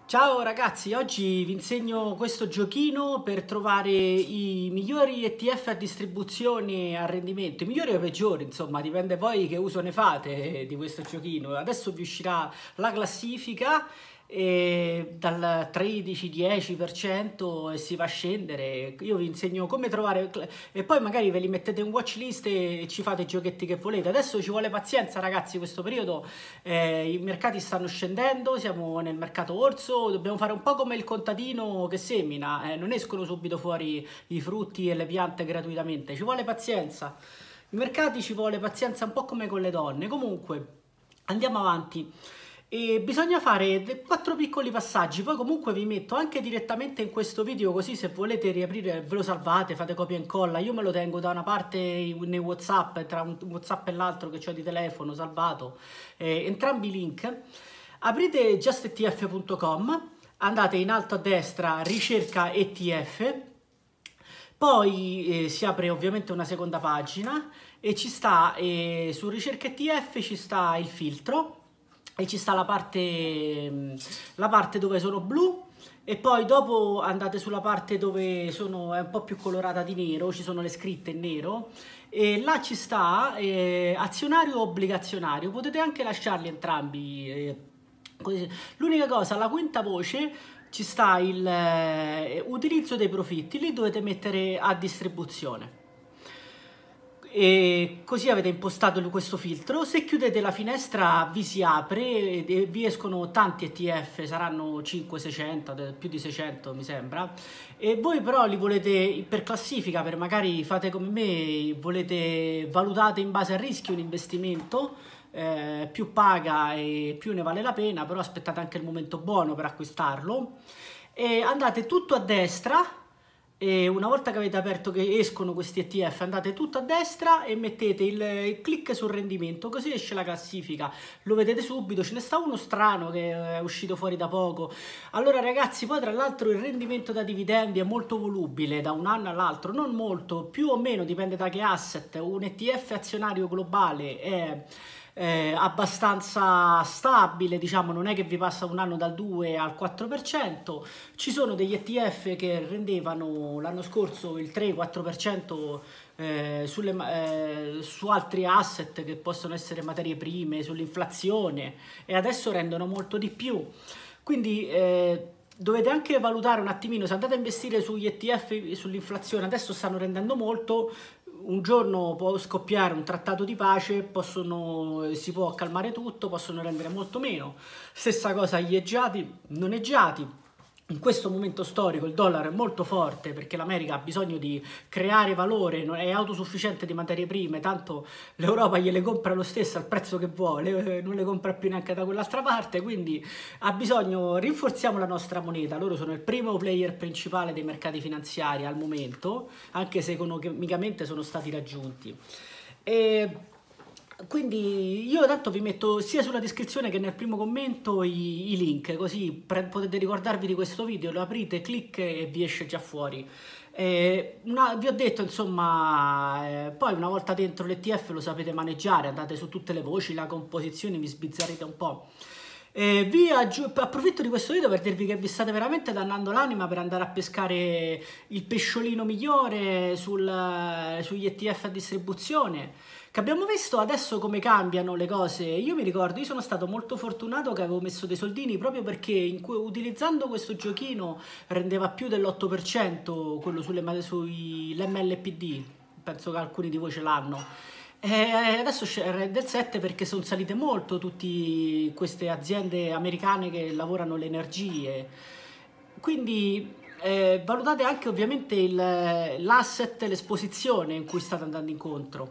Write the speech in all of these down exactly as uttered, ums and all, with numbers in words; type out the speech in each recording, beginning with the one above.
Ciao ragazzi, oggi vi insegno questo giochino per trovare i migliori E T F a distribuzione e a rendimento, i migliori o i peggiori, insomma, dipende poi che uso ne fate di questo giochino. Adesso vi uscirà la classifica e dal tredici dieci per cento e si va a scendere. Io vi insegno come trovare e poi magari ve li mettete in watchlist e ci fate i giochetti che volete. Adesso ci vuole pazienza ragazzi, questo periodo eh, i mercati stanno scendendo, siamo nel mercato orso, dobbiamo fare un po' come il contadino che semina, eh, non escono subito fuori i frutti e le piante gratuitamente, ci vuole pazienza. I mercati ci vuole pazienza un po' come con le donne. Comunque andiamo avanti. E bisogna fare quattro piccoli passaggi, poi comunque vi metto anche direttamente in questo video, così se volete riaprire ve lo salvate, fate copia e incolla. Io me lo tengo da una parte nei WhatsApp, tra un WhatsApp e l'altro che ho di telefono salvato, eh, entrambi i link. Aprite just E T F punto com, andate in alto a destra ricerca E T F, poi eh, si apre ovviamente una seconda pagina e ci sta eh, su ricerca E T F ci sta il filtro e ci sta la parte, la parte dove sono blu, e poi dopo andate sulla parte dove sono, è un po' più colorata di nero, ci sono le scritte in nero, e là ci sta eh, azionario o obbligazionario, potete anche lasciarli entrambi. Eh, l'unica cosa, alla quinta voce ci sta il eh, utilizzo dei profitti, lì dovete mettere a distribuzione. E così avete impostato questo filtro. Se chiudete la finestra vi si apre e vi escono tanti E T F, saranno cinquecento seicento, più di seicento mi sembra, e voi però li volete per classifica, per magari fate come me, volete valutate in base al rischio un investimento, eh, più paga e più ne vale la pena, però aspettate anche il momento buono per acquistarlo e andate tutto a destra. E una volta che avete aperto, che escono questi E T F, andate tutto a destra e mettete il, il click sul rendimento, così esce la classifica, lo vedete subito. Ce ne sta uno strano che è uscito fuori da poco. Allora ragazzi, poi tra l'altro il rendimento da dividendi è molto volubile da un anno all'altro, non molto, più o meno, dipende da che asset. Un E T F azionario globale è Eh, abbastanza stabile, diciamo, non è che vi passa un anno dal due al quattro per cento. Ci sono degli E T F che rendevano l'anno scorso il tre quattro per cento eh, sulle, eh, su altri asset che possono essere materie prime, sull'inflazione, e adesso rendono molto di più. Quindi eh, dovete anche valutare un attimino, se andate a investire sugli E T F sull'inflazione, adesso stanno rendendo molto. Un giorno può scoppiare un trattato di pace, possono, si può calmare tutto, possono rendere molto meno. Stessa cosa gli eggiati, non eggiati. In questo momento storico il dollaro è molto forte perché l'America ha bisogno di creare valore, è autosufficiente di materie prime, tanto l'Europa gliele compra lo stesso al prezzo che vuole, non le compra più neanche da quell'altra parte, quindi ha bisogno, rinforziamo la nostra moneta. Loro sono il primo player principale dei mercati finanziari al momento, anche se economicamente sono stati raggiunti. E quindi io tanto vi metto sia sulla descrizione che nel primo commento i, i link, così potete ricordarvi di questo video, lo aprite, clic e vi esce già fuori. Eh, una, vi ho detto insomma, eh, poi una volta dentro l'E T F lo sapete maneggiare, andate su tutte le voci, la composizione, vi sbizzarrite un po'. Eh, vi approfitto di questo video per dirvi che vi state veramente dannando l'anima per andare a pescare il pesciolino migliore sul, sugli E T F a distribuzione, che abbiamo visto adesso come cambiano le cose. Io mi ricordo, io sono stato molto fortunato che avevo messo dei soldini proprio perché in cui, utilizzando questo giochino rendeva più dell'otto per cento quello sull'M L P D, penso che alcuni di voi ce l'hanno. E adesso c'è del sette perché sono salite molto tutte queste aziende americane che lavorano le energie. Quindi eh, valutate anche ovviamente l'asset, l'esposizione in cui state andando incontro.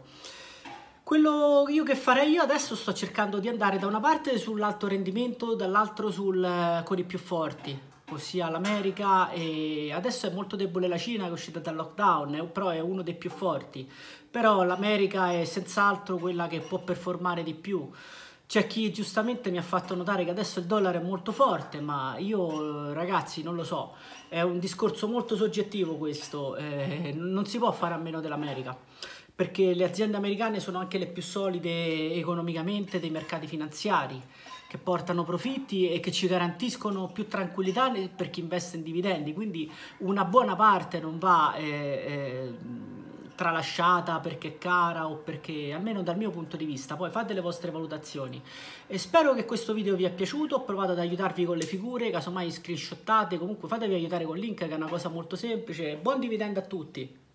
Quello io che farei io adesso, sto cercando di andare da una parte sull'alto rendimento, dall'altro sul, con i più forti, ossia l'America, e adesso è molto debole la Cina che è uscita dal lockdown, però è uno dei più forti. Però l'America è senz'altro quella che può performare di più. C'è chi giustamente mi ha fatto notare che adesso il dollaro è molto forte, ma io ragazzi non lo so, è un discorso molto soggettivo questo, eh, non si può fare a meno dell'America, perché le aziende americane sono anche le più solide economicamente dei mercati finanziari. che portano profitti e che ci garantiscono più tranquillità per chi investe in dividendi, quindi una buona parte non va eh, eh, tralasciata perché è cara o perché, almeno dal mio punto di vista, poi fate le vostre valutazioni. E spero che questo video vi è piaciuto, ho provato ad aiutarvi con le figure, casomai screenshottate, comunque fatevi aiutare col link che è una cosa molto semplice. Buon dividendo a tutti!